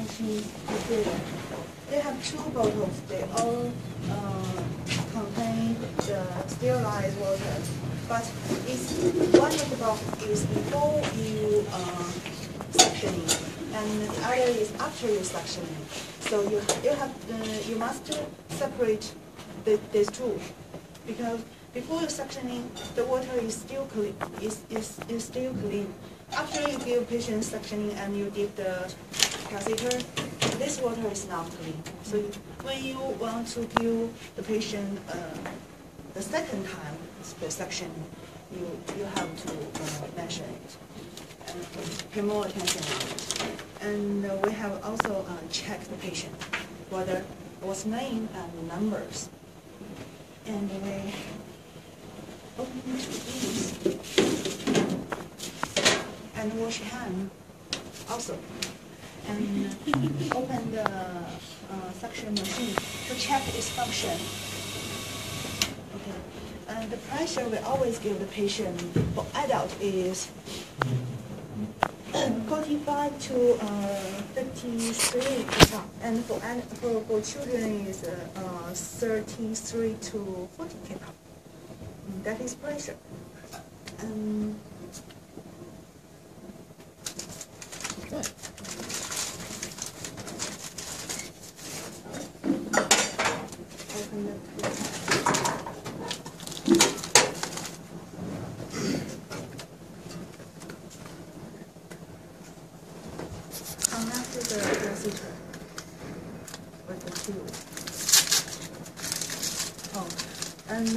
machines, they have two bottles. They all contain the sterilized water. But one of the bottles is before you suctioning, and the other is after you suctioning. So you must separate these two, because before you suctioning, the water is still clean. Is still clean. After you give patient suctioning and you dip the catheter, this water is not clean. So when you want to give the patient the second time the suctioning, you have to mention it and pay more attention on it. And we have also checked the patient, what's name and numbers. And we open these and wash hand also. And open the suction machine to check its function. Okay. And the pressure we always give the patient for adult is 45 to 53 kPa, and for children is 33 to 40 kPa. That is pressure. Good. Open the connect the catheter with the tube. Oh, and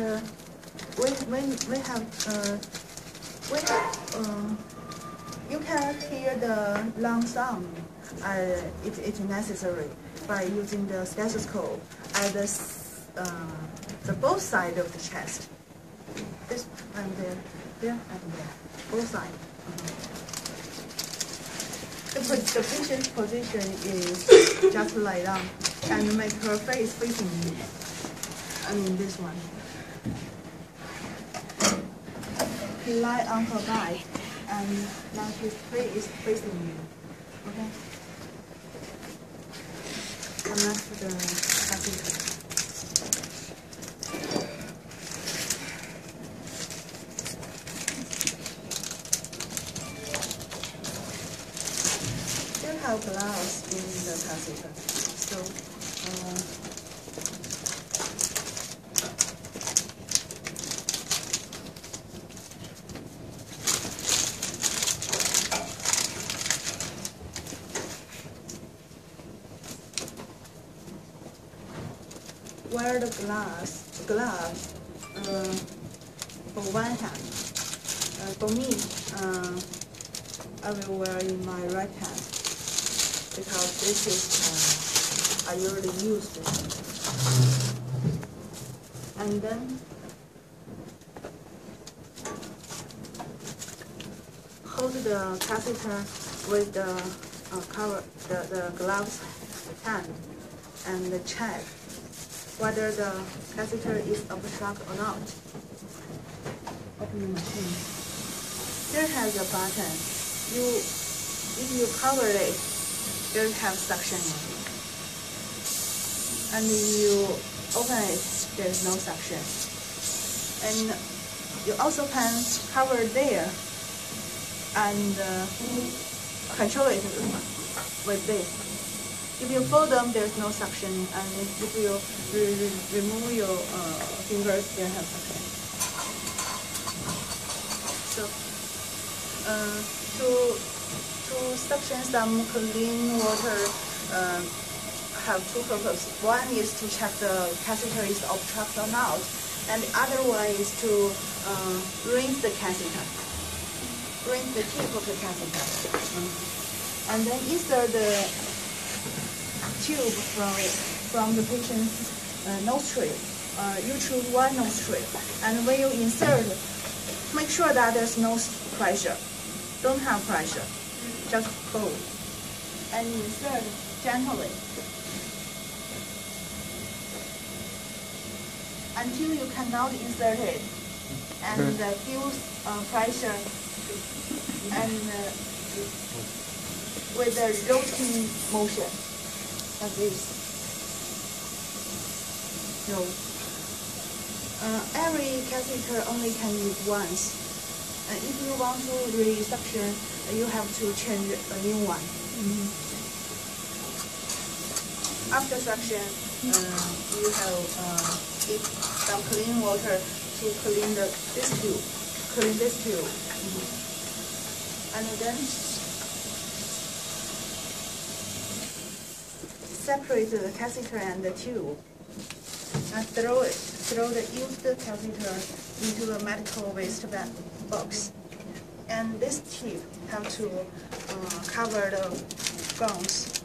you can hear the lung sound. It's necessary by using the stethoscope at the both sides of the chest. This and there, and there, both sides. The patient's position is just lie down and make her face facing you. I mean this one. He lie on her back and now his face is facing you. Okay? Connect the catheter. Still have glass in the catheter. So wear the gloves for one hand. For me, I will wear in my right hand because this is I usually use this. And then hold the catheter with the cover the gloves hand and check whether the catheter is obstructed or not. Open the machine. Here has a button. If you cover it, there have suctioning. And if you open it, there is no suction. And you also can cover there and control it with this. If you fold them, there's no suction, and if you remove your fingers, they have suction. So, to suction some clean water, have two purposes. One is to check the catheter is obstructed or not, and the other one is to rinse the catheter, rinse the tip of the catheter, and then insert the tube from the patient's nostril. You choose one nostril, and when you insert, make sure that there's no pressure. Don't have pressure, just fold and insert gently until you cannot insert it, and feel pressure and with a rotating motion, like this. No. Every catheter only can use once. And if you want to resuction, you have to change a new one. After suction, you have some clean water to clean this tube. And then separate the catheter and the tube. And throw the used catheter into the medical waste box. And this tip have to cover the gums.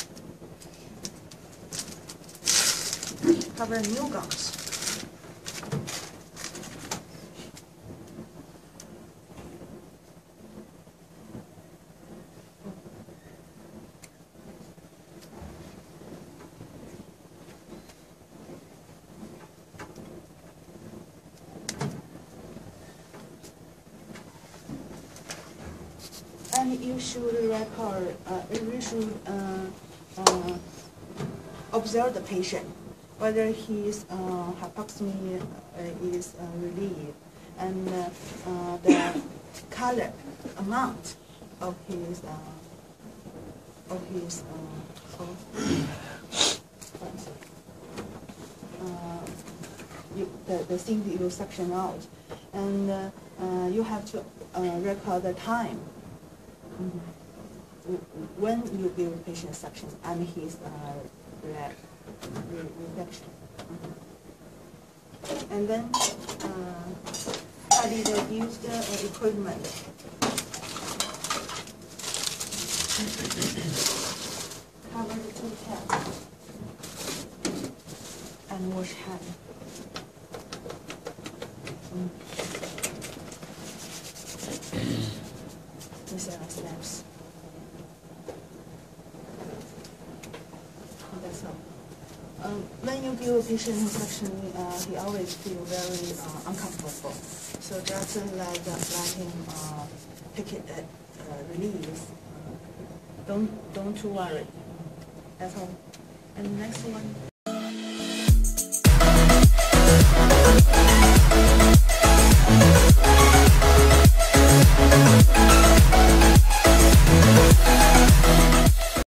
Cover new gums. And you should record. You should observe the patient, whether his hypoxemia is relieved, and the color amount of his the thing that you suction out, and you have to record the time. When you give patient suction and his reduction. And then study the used equipment. Cover the two tabs and wash hand. These are the steps. That's all. When you give a patient instruction, he always feel very uncomfortable. So just let him take it release. Don't too worry. That's all. And next one.